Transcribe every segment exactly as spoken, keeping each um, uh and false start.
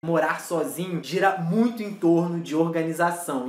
Morar sozinho gira muito em torno de organização.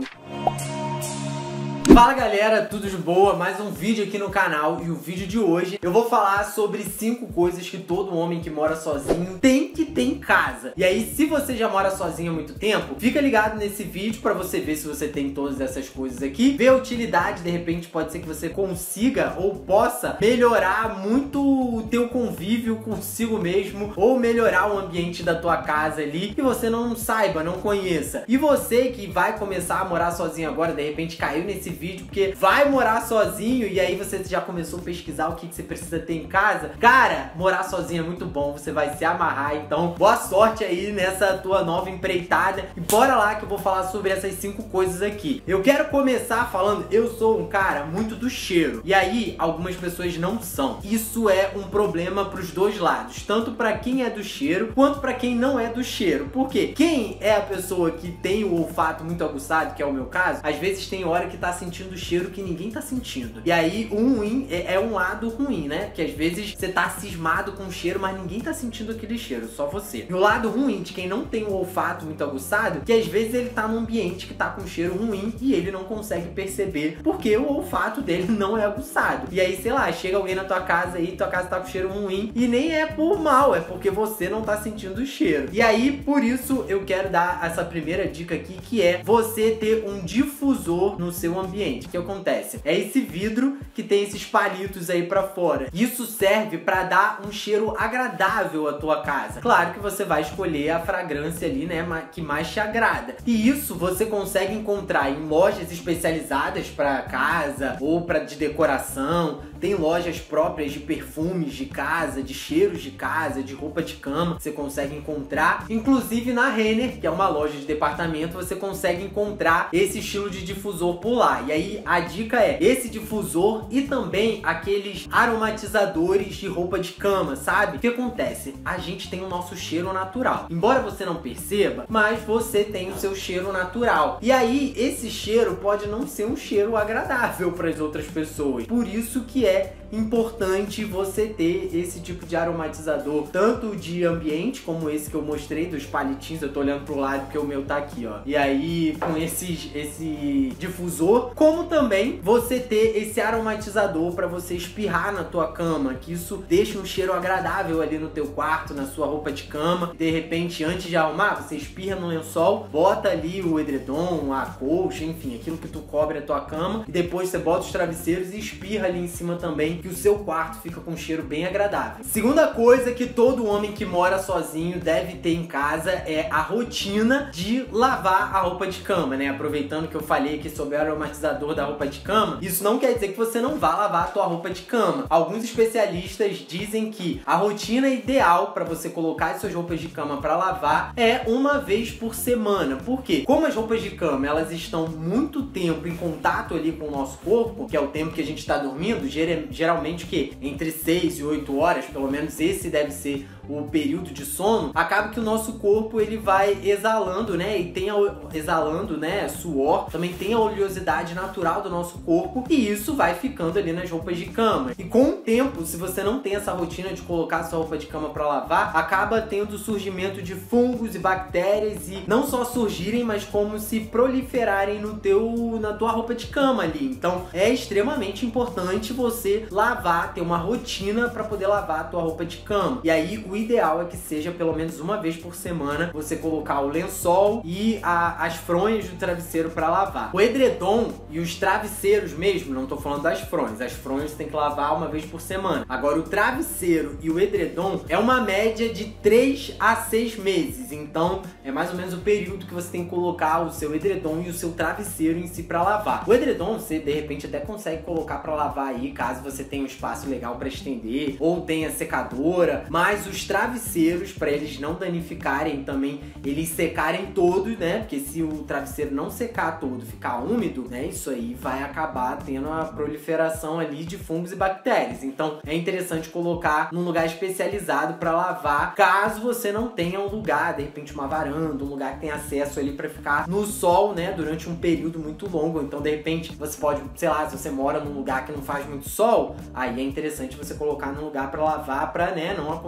Fala galera, tudo de boa? Mais um vídeo aqui no canal e o vídeo de hoje eu vou falar sobre cinco coisas que todo homem que mora sozinho tem que ter em casa. E aí, se você já mora sozinho há muito tempo, fica ligado nesse vídeo pra você ver se você tem todas essas coisas aqui, ver a utilidade, de repente pode ser que você consiga ou possa melhorar muito o teu convívio consigo mesmo ou melhorar o ambiente da tua casa ali que você não saiba, não conheça. E você que vai começar a morar sozinho agora, de repente caiu nesse vídeo porque vai morar sozinho e aí você já começou a pesquisar o que, que você precisa ter em casa. Cara, morar sozinho é muito bom, você vai se amarrar, então boa sorte aí nessa tua nova empreitada e bora lá que eu vou falar sobre essas cinco coisas aqui. Eu quero começar falando, eu sou um cara muito do cheiro e aí algumas pessoas não são. Isso é um problema pros dois lados, tanto pra quem é do cheiro quanto pra quem não é do cheiro. Por quê? Quem é a pessoa que tem o olfato muito aguçado, que é o meu caso, às vezes tem hora que tá sentindo do cheiro que ninguém tá sentindo. E aí, o ruim é, é um lado ruim, né? Que às vezes você tá cismado com o cheiro, mas ninguém tá sentindo aquele cheiro, só você. E o lado ruim de quem não tem o olfato muito aguçado, que às vezes ele tá num ambiente que tá com cheiro ruim e ele não consegue perceber, porque o olfato dele não é aguçado. E aí, sei lá, chega alguém na tua casa e tua casa tá com cheiro ruim e nem é por mal, é porque você não tá sentindo o cheiro. E aí, por isso, eu quero dar essa primeira dica aqui, que é você ter um difusor no seu ambiente. O que acontece? É esse vidro que tem esses palitos aí pra fora. Isso serve pra dar um cheiro agradável à tua casa. Claro que você vai escolher a fragrância ali, né, que mais te agrada. E isso você consegue encontrar em lojas especializadas pra casa ou pra de decoração. Tem lojas próprias de perfumes de casa, de cheiros de casa, de roupa de cama. Você consegue encontrar. Inclusive na Renner, que é uma loja de departamento, você consegue encontrar esse estilo de difusor por lá. E aí a dica é esse difusor e também aqueles aromatizadores de roupa de cama, sabe? O que acontece? A gente tem o nosso cheiro natural. Embora você não perceba, mas você tem o seu cheiro natural. E aí esse cheiro pode não ser um cheiro agradável para as outras pessoas. Por isso que é importante você ter esse tipo de aromatizador, tanto de ambiente, como esse que eu mostrei, dos palitinhos. Eu tô olhando pro lado porque o meu tá aqui, ó. E aí, com esses, esse difusor, como também você ter esse aromatizador pra você espirrar na tua cama, que isso deixa um cheiro agradável ali no teu quarto, na sua roupa de cama. De repente, antes de arrumar, você espirra no lençol, bota ali o edredom, a colcha, enfim, aquilo que tu cobre a tua cama, e depois você bota os travesseiros e espirra ali em cima também, que o seu quarto fica com um cheiro bem agradável. Segunda coisa que todo homem que mora sozinho deve ter em casa é a rotina de lavar a roupa de cama, né? Aproveitando que eu falei aqui sobre o aromatizador da roupa de cama, isso não quer dizer que você não vá lavar a tua roupa de cama. Alguns especialistas dizem que a rotina ideal para você colocar as suas roupas de cama para lavar é uma vez por semana. Por quê? Como as roupas de cama, elas estão muito tempo em contato ali com o nosso corpo, que é o tempo que a gente está dormindo, geralmente o quê? Entre seis e oito horas, pelo menos esse deve ser o período de sono, acaba que o nosso corpo ele vai exalando, né, e tem a, exalando, né, suor, também tem a oleosidade natural do nosso corpo e isso vai ficando ali nas roupas de cama. E com o tempo, se você não tem essa rotina de colocar a sua roupa de cama para lavar, acaba tendo o surgimento de fungos e bactérias e não só surgirem, mas como se proliferarem no teu, na tua roupa de cama ali. Então é extremamente importante você lavar, ter uma rotina para poder lavar a tua roupa de cama. E aí o ideal é que seja pelo menos uma vez por semana você colocar o lençol e a, as fronhas do travesseiro para lavar. O edredom e os travesseiros mesmo, não tô falando das fronhas, as fronhas você tem que lavar uma vez por semana. Agora o travesseiro e o edredom é uma média de três a seis meses, então é mais ou menos o período que você tem que colocar o seu edredom e o seu travesseiro em si para lavar. O edredom você de repente até consegue colocar para lavar aí, caso você tenha um espaço legal para estender ou tenha secadora, mas os travesseiros, para eles não danificarem também, eles secarem todos, né? Porque se o travesseiro não secar todo, ficar úmido, né? Isso aí vai acabar tendo a proliferação ali de fungos e bactérias. Então é interessante colocar num lugar especializado para lavar, caso você não tenha um lugar, de repente uma varanda, um lugar que tenha acesso ali para ficar no sol, né? Durante um período muito longo. Então de repente você pode, sei lá, se você mora num lugar que não faz muito sol, aí é interessante você colocar num lugar para lavar, para, né, não acontecer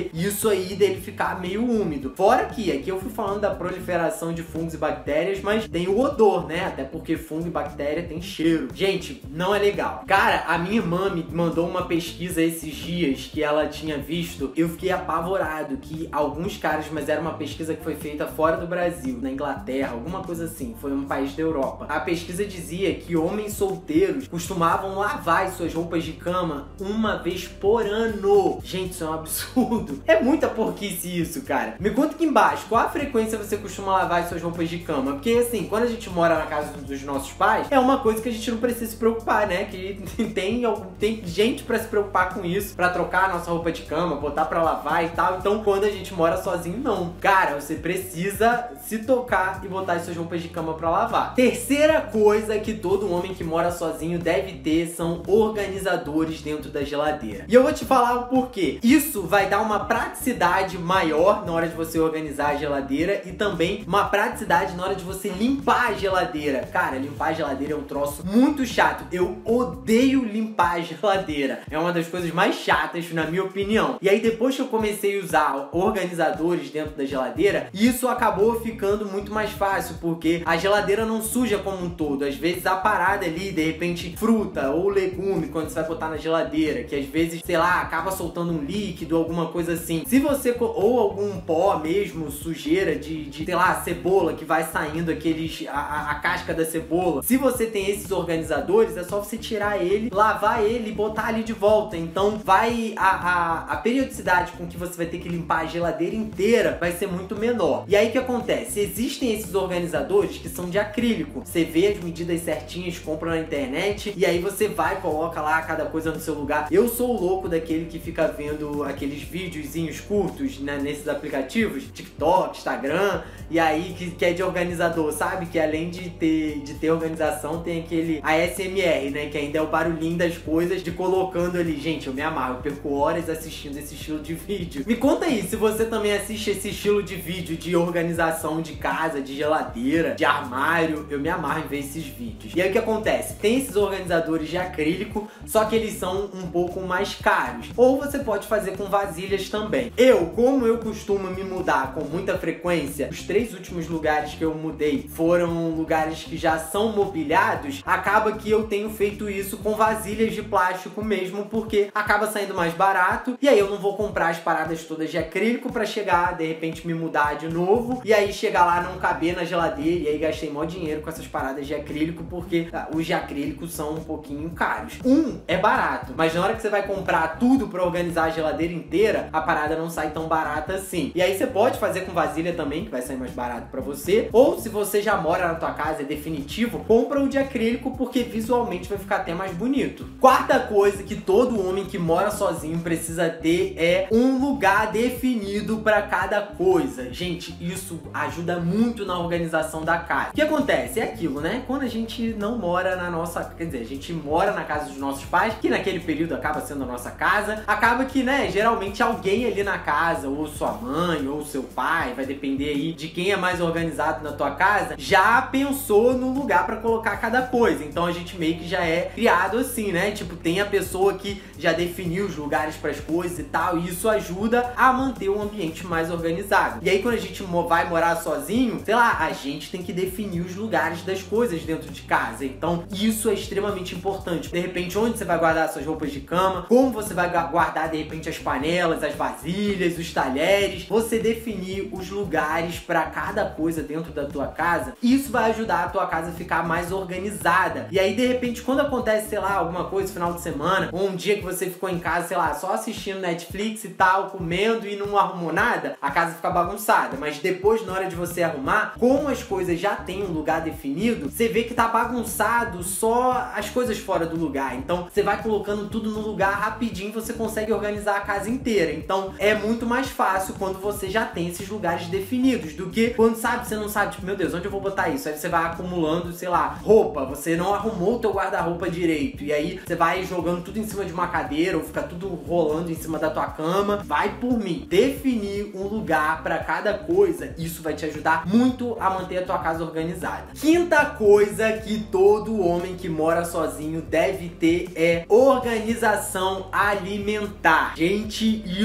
evitar isso aí dele ficar meio úmido. Fora que, aqui eu fui falando da proliferação de fungos e bactérias, mas tem o odor, né? Até porque fungo e bactéria tem cheiro. Gente, não é legal. Cara, a minha irmã me mandou uma pesquisa esses dias que ela tinha visto. Eu fiquei apavorado que alguns caras, mas era uma pesquisa que foi feita fora do Brasil, na Inglaterra, alguma coisa assim, foi um país da Europa. A pesquisa dizia que homens solteiros costumavam lavar as suas roupas de cama uma vez por ano. Gente, isso é um absurdo. É muita porquice isso, cara. Me conta aqui embaixo, qual a frequência você costuma lavar as suas roupas de cama? Porque assim, quando a gente mora na casa dos nossos pais, é uma coisa que a gente não precisa se preocupar, né? Que tem, tem gente pra se preocupar com isso, pra trocar a nossa roupa de cama, botar pra lavar e tal. Então, quando a gente mora sozinho, não. Cara, você precisa se tocar e botar as suas roupas de cama pra lavar. Terceira coisa que todo homem que mora sozinho deve ter são organizadores dentro da geladeira. E eu vou te falar o porquê. Isso vai dar uma praticidade maior na hora de você organizar a geladeira e também uma praticidade na hora de você limpar a geladeira. Cara, limpar a geladeira é um troço muito chato. Eu odeio limpar a geladeira. É uma das coisas mais chatas, na minha opinião. E aí, depois que eu comecei a usar organizadores dentro da geladeira, isso acabou ficando muito mais fácil, porque a geladeira não suja como um todo. Às vezes a parada ali, de repente, fruta ou legume, quando você vai botar na geladeira, que às vezes, sei lá, acaba soltando um líquido, alguma coisa assim. Se você, ou algum pó mesmo, sujeira de, de sei lá, cebola, que vai saindo aqueles, a, a casca da cebola. Se você tem esses organizadores, é só você tirar ele, lavar ele e botar ali de volta. Então vai, a, a, a periodicidade com que você vai ter que limpar a geladeira inteira vai ser muito menor. E aí o que acontece? Existem esses organizadores que são de acrílico. Você vê as medidas certinhas, compra na internet e aí você vai, coloca lá cada coisa no seu lugar. Eu sou o louco daquele que fica vendo aqueles videozinhos curtos, né, nesses aplicativos, TikTok, Instagram, e aí que, que é de organizador, sabe? Que além de ter, de ter organização, tem aquele A S M R, né? Que ainda é o barulhinho das coisas, de colocando ali. Gente, eu me amarro, eu perco horas assistindo esse estilo de vídeo. Me conta aí, se você também assiste esse estilo de vídeo de organização de casa, de geladeira, de armário, eu me amarro em ver esses vídeos. E aí o que acontece? Tem esses organizadores de acrílico, só que eles são um pouco mais caros. Ou você pode fazer com vasilhas também. Eu, como eu costumo me mudar com muita frequência, os três últimos lugares que eu mudei foram lugares que já são mobiliados, acaba que eu tenho feito isso com vasilhas de plástico mesmo, porque acaba saindo mais barato, e aí eu não vou comprar as paradas todas de acrílico pra chegar, de repente, me mudar de novo, e aí chegar lá não caber na geladeira, e aí gastei mó dinheiro com essas paradas de acrílico, porque ah, os de acrílico são um pouquinho caros. Um é barato, mas na hora que você vai comprar tudo pra organizar a geladeira inteira, a parada não sai tão barata assim. E aí você pode fazer com vasilha também, que vai sair mais barato pra você, ou se você já mora na tua casa, é definitivo, compra o de acrílico, porque visualmente vai ficar até mais bonito. Quarta coisa que todo homem que mora sozinho precisa ter é um lugar definido pra cada coisa. Gente, isso ajuda muito na organização da casa. O que acontece? É aquilo, né? Quando a gente não mora na nossa... Quer dizer, a gente mora na casa dos nossos pais, que naquele período acaba sendo a nossa casa, acaba que, né, geralmente alguém ali na casa, ou sua mãe, ou seu pai, vai depender aí de quem é mais organizado na tua casa, já pensou no lugar pra colocar cada coisa. Então a gente meio que já é criado assim, né? Tipo, tem a pessoa que já definiu os lugares pras coisas e tal, e isso ajuda a manter o ambiente mais organizado. E aí quando a gente vai morar sozinho, sei lá, a gente tem que definir os lugares das coisas dentro de casa. Então isso é extremamente importante. De repente, onde você vai guardar suas roupas de cama, como você vai guardar, de repente, as panelas, as vasilhas, os talheres, você definir os lugares pra cada coisa dentro da tua casa, isso vai ajudar a tua casa a ficar mais organizada. E aí, de repente, quando acontece, sei lá, alguma coisa no final de semana, ou um dia que você ficou em casa, sei lá, só assistindo Netflix e tal, comendo e não arrumou nada, a casa fica bagunçada. Mas depois, na hora de você arrumar, como as coisas já têm um lugar definido, você vê que tá bagunçado só as coisas fora do lugar. Então, você vai colocando tudo no lugar rapidinho, você consegue organizar a casa inteira. Então, é muito mais fácil quando você já tem esses lugares definidos, do que quando, sabe, você não sabe, tipo, meu Deus, onde eu vou botar isso? Aí você vai acumulando, sei lá, roupa, você não arrumou o teu guarda-roupa direito, e aí você vai jogando tudo em cima de uma cadeira, ou fica tudo rolando em cima da tua cama. Vai por mim, definir um lugar pra cada coisa, isso vai te ajudar muito a manter a tua casa organizada. Quinta coisa que todo homem que mora sozinho deve ter é organização alimentar. Gente,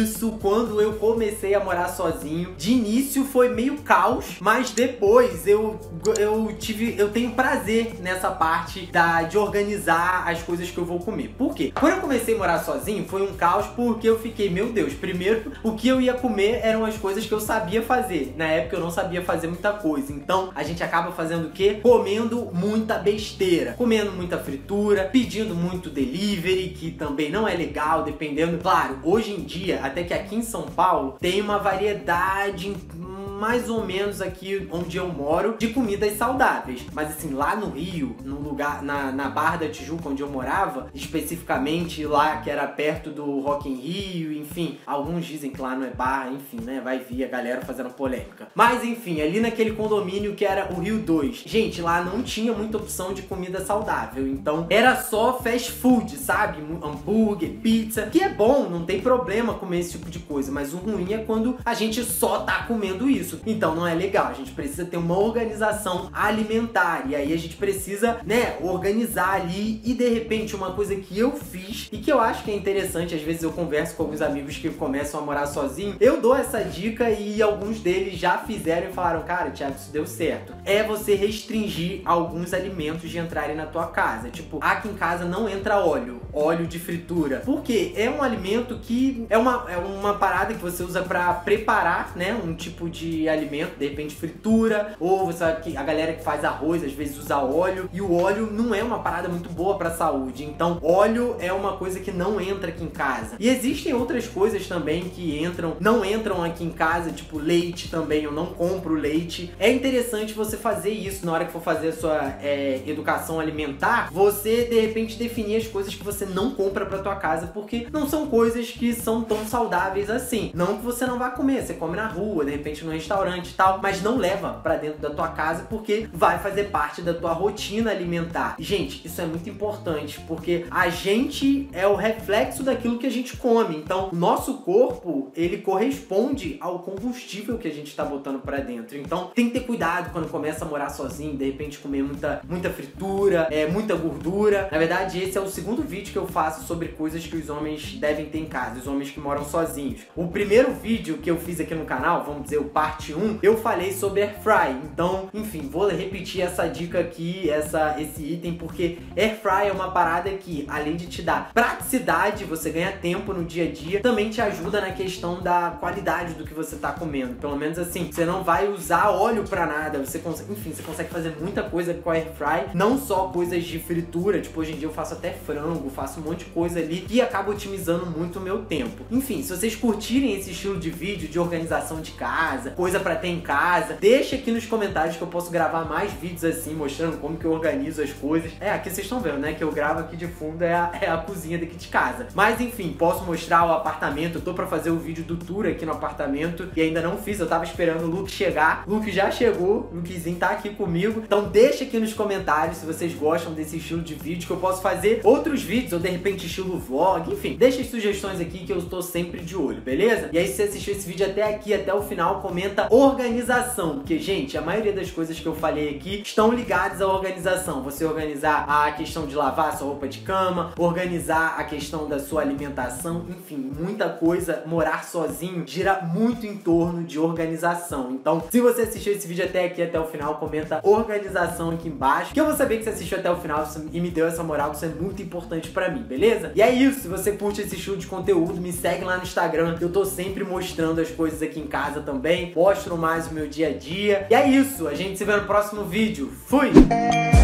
isso quando eu comecei a morar sozinho. De início foi meio caos, mas depois eu, eu tive, eu tenho prazer nessa parte da, de organizar as coisas que eu vou comer. Por quê? Quando eu comecei a morar sozinho foi um caos porque eu fiquei, meu Deus, primeiro o que eu ia comer eram as coisas que eu sabia fazer. Na época eu não sabia fazer muita coisa, então a gente acaba fazendo o quê? Comendo muita besteira, comendo muita fritura, pedindo muito delivery, que também não é legal, dependendo. Claro, hoje em dia, até que aqui em São Paulo tem uma variedade mais ou menos aqui onde eu moro, de comidas saudáveis. Mas assim, lá no Rio, no lugar, na, na Barra da Tijuca, onde eu morava, especificamente lá que era perto do Rock in Rio, enfim, alguns dizem que lá não é Barra, enfim, né, vai vir a galera fazendo polêmica. Mas enfim, ali naquele condomínio que era o Rio dois, gente, lá não tinha muita opção de comida saudável, então era só fast food, sabe? Hambúrguer, pizza, que é bom, não tem problema comer esse tipo de coisa, mas o ruim é quando a gente só tá comendo isso. Então não é legal, a gente precisa ter uma organização alimentar, e aí a gente precisa, né, organizar ali. E de repente uma coisa que eu fiz e que eu acho que é interessante, às vezes eu converso com alguns amigos que começam a morar sozinho, eu dou essa dica e alguns deles já fizeram e falaram, cara, Thiago, isso deu certo. É você restringir alguns alimentos de entrarem na tua casa. Tipo, aqui em casa não entra óleo, óleo de fritura, porque é um alimento que é uma, é uma parada que você usa pra preparar, né, um tipo de alimento, de repente fritura, ou você sabe que a galera que faz arroz às vezes usa óleo, e o óleo não é uma parada muito boa pra saúde, então óleo é uma coisa que não entra aqui em casa. E existem outras coisas também que entram, não entram aqui em casa, tipo leite também, eu não compro leite. É interessante você fazer isso na hora que for fazer a sua é, educação alimentar, você de repente definir as coisas que você não compra pra tua casa, porque não são coisas que são tão saudáveis assim. Não que você não vá comer, você come na rua, de repente no restaurante restaurante e tal, mas não leva pra dentro da tua casa porque vai fazer parte da tua rotina alimentar. E, gente, isso é muito importante porque a gente é o reflexo daquilo que a gente come. Então, o nosso corpo, ele corresponde ao combustível que a gente tá botando pra dentro. Então, tem que ter cuidado quando começa a morar sozinho, de repente comer muita, muita fritura, é, muita gordura. Na verdade, esse é o segundo vídeo que eu faço sobre coisas que os homens devem ter em casa, os homens que moram sozinhos. O primeiro vídeo que eu fiz aqui no canal, vamos dizer, o parte um, eu falei sobre Air Fry. Então, enfim, vou repetir essa dica aqui, essa, esse item, porque Air Fry é uma parada que, além de te dar praticidade, você ganha tempo no dia a dia, também te ajuda na questão da qualidade do que você tá comendo. Pelo menos assim, você não vai usar óleo pra nada, você consegue, enfim, você consegue fazer muita coisa com a Air Fry, não só coisas de fritura, tipo, hoje em dia eu faço até frango, faço um monte de coisa ali e acaba otimizando muito o meu tempo. Enfim, se vocês curtirem esse estilo de vídeo de organização de casa, coisa pra ter em casa, deixa aqui nos comentários que eu posso gravar mais vídeos assim, mostrando como que eu organizo as coisas. É, aqui vocês estão vendo, né, que eu gravo aqui de fundo é a, é a cozinha daqui de casa. Mas enfim, posso mostrar o apartamento, eu tô pra fazer o vídeo do tour aqui no apartamento e ainda não fiz, eu tava esperando o Luke chegar. O Luke já chegou, o Lukezinho tá aqui comigo. Então deixa aqui nos comentários se vocês gostam desse estilo de vídeo, que eu posso fazer outros vídeos, ou de repente estilo vlog, enfim. Deixa as sugestões aqui que eu estou sempre de olho, beleza? E aí se você assistiu esse vídeo até aqui, até o final, comenta organização, porque, gente, a maioria das coisas que eu falei aqui estão ligadas à organização. Você organizar a questão de lavar sua roupa de cama, organizar a questão da sua alimentação, enfim, muita coisa. Morar sozinho gira muito em torno de organização. Então, se você assistiu esse vídeo até aqui, até o final, comenta organização aqui embaixo, que eu vou saber que você assistiu até o final e me deu essa moral, isso é muito importante pra mim, beleza? E é isso, se você curte esse estilo de conteúdo, me segue lá no Instagram, eu tô sempre mostrando as coisas aqui em casa também, mostro mais o meu dia a dia. E é isso, a gente se vê no próximo vídeo. Fui!